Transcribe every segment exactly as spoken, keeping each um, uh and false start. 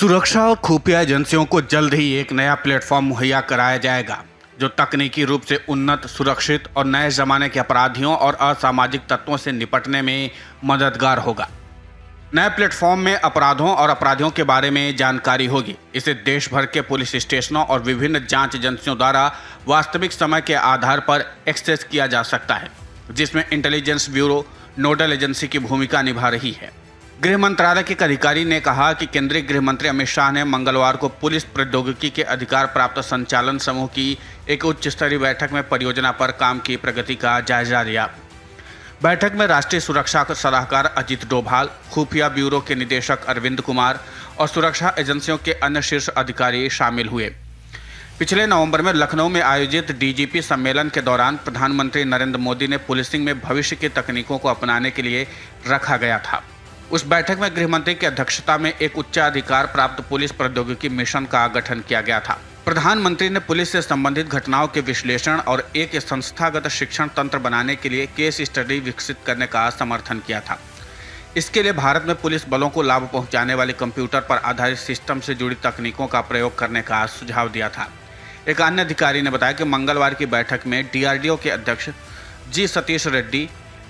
सुरक्षा और खुफिया एजेंसियों को जल्द ही एक नया प्लेटफॉर्म मुहैया कराया जाएगा जो तकनीकी रूप से उन्नत, सुरक्षित और नए जमाने के अपराधियों और असामाजिक तत्वों से निपटने में मददगार होगा। नए प्लेटफॉर्म में अपराधों और अपराधियों के बारे में जानकारी होगी। इसे देश भर के पुलिस स्टेशनों और विभिन्न जांच एजेंसियों द्वारा वास्तविक समय के आधार पर एक्सेस किया जा सकता है, जिसमें इंटेलिजेंस ब्यूरो नोडल एजेंसी की भूमिका निभा रही है। गृह मंत्रालय के एक अधिकारी ने कहा कि केंद्रीय गृह मंत्री अमित शाह ने मंगलवार को पुलिस प्रौद्योगिकी के अधिकार प्राप्त संचालन समूह की एक उच्च स्तरीय बैठक में परियोजना पर काम की प्रगति का जायजा लिया। बैठक में राष्ट्रीय सुरक्षा सलाहकार अजीत डोभाल, खुफिया ब्यूरो के निदेशक अरविंद कुमार और सुरक्षा एजेंसियों के अन्य शीर्ष अधिकारी शामिल हुए। पिछले नवंबर में लखनऊ में आयोजित डीजीपी सम्मेलन के दौरान प्रधानमंत्री नरेंद्र मोदी ने पुलिसिंग में भविष्य की तकनीकों को अपनाने के लिए रखा गया था। उस बैठक में गृह मंत्री की अध्यक्षता में एक उच्चाधिकार प्राप्त पुलिस प्रौद्योगिकी मिशन का गठन किया गया था। प्रधानमंत्री ने पुलिस से संबंधित घटनाओं के विश्लेषण और एक संस्थागत शिक्षण तंत्र बनाने के लिए केस स्टडी विकसित करने का समर्थन किया था। इसके लिए भारत में पुलिस बलों को लाभ पहुंचाने वाले कंप्यूटर पर आधारित सिस्टम से जुड़ी तकनीकों का प्रयोग करने का सुझाव दिया था। एक अन्य अधिकारी ने बताया कि मंगलवार की बैठक में डीआरडीओ के अध्यक्ष जी सतीश रेड्डी,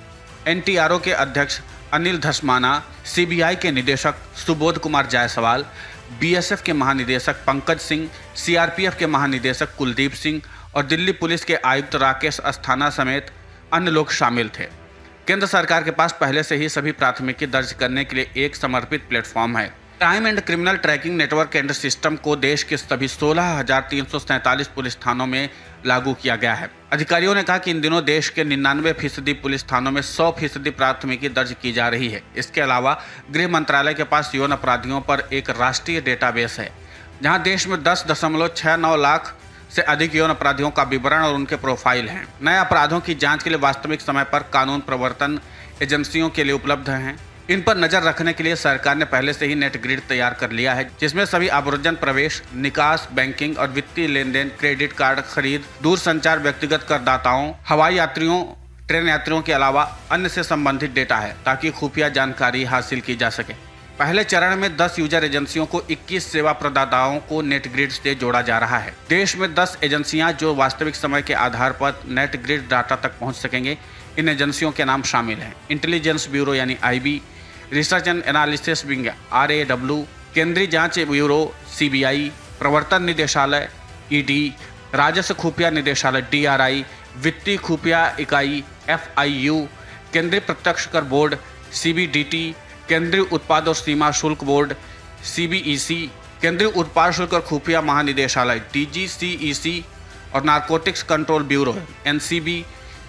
एनटीआरओ के अध्यक्ष अनिल धस्माना, सीबीआई के निदेशक सुबोध कुमार जायसवाल, बीएसएफ के महानिदेशक पंकज सिंह, सीआरपीएफ के महानिदेशक कुलदीप सिंह और दिल्ली पुलिस के आयुक्त राकेश अस्थाना समेत अन्य लोग शामिल थे। केंद्र सरकार के पास पहले से ही सभी प्राथमिकी दर्ज करने के लिए एक समर्पित प्लेटफॉर्म है। Crime and criminal tracking network and system को देश के सभी सोलह हजार तीन सौ सैंतालीस पुलिस थानों में लागू किया गया है। अधिकारियों ने कहा कि इन दिनों देश के निन्यानवे फीसदी पुलिस थानों में सौ फीसदी प्राथमिकी दर्ज की जा रही है। इसके अलावा गृह मंत्रालय के पास यौन अपराधियों पर एक राष्ट्रीय डेटाबेस है, जहां देश में दस दशमलव छह नौ लाख से अधिक यौन अपराधियों का विवरण और उनके प्रोफाइल हैं। नए अपराधों की जांच के लिए वास्तविक समय पर कानून प्रवर्तन एजेंसियों के लिए उपलब्ध हैं। इन पर नजर रखने के लिए सरकार ने पहले से ही नेट ग्रिड तैयार कर लिया है, जिसमें सभी आवर्जन प्रवेश, निकास, बैंकिंग और वित्तीय लेन देन, क्रेडिट कार्ड खरीद, दूर संचार, व्यक्तिगत करदाताओं, हवाई यात्रियों, ट्रेन यात्रियों के अलावा अन्य से संबंधित डेटा है, ताकि खुफिया जानकारी हासिल की जा सके। पहले चरण में दस यूजर एजेंसियों को इक्कीस सेवा प्रदाताओं को नेट ग्रिड से जोड़ा जा रहा है। देश में दस एजेंसियां जो वास्तविक समय के आधार पर नेट ग्रिड डाटा तक पहुंच सकेंगे। इन एजेंसियों के नाम शामिल हैं इंटेलिजेंस ब्यूरो यानी IB, research and analysis wing R A W, केंद्रीय जांच ब्यूरो सीबीआई, प्रवर्तन निदेशालय ईडी, राजस्व खुफिया निदेशालय डीआरआई, वित्तीय खुफिया इकाई एफआईयू, केंद्रीय प्रत्यक्ष कर बोर्ड सीबीडीटी, केंद्रीय उत्पाद और सीमा शुल्क बोर्ड सीबीईसी, केंद्रीय उत्पाद शुल्क और खुफिया महानिदेशालय डीजीसीईसी और नारकोटिक्स कंट्रोल ब्यूरो एनसीबी।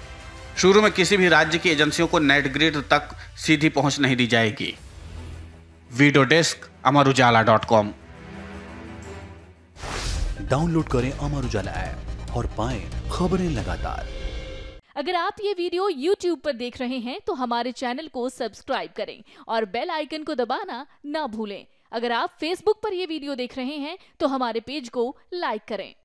शुरू में किसी भी राज्य की एजेंसियों को नेट ग्रिड तक सीधी पहुंच नहीं दी जाएगी। Video desk Amar Ujala dot com. Download करें अमर उजाला ऐप और पाएं खबरें लगातार। अगर आप ये वीडियो यूट्यूब पर देख रहे हैं तो हमारे चैनल को सब्सक्राइब करें और बेल आइकन को दबाना ना भूलें। अगर आप फेसबुक पर यह वीडियो देख रहे हैं तो हमारे पेज को लाइक करें।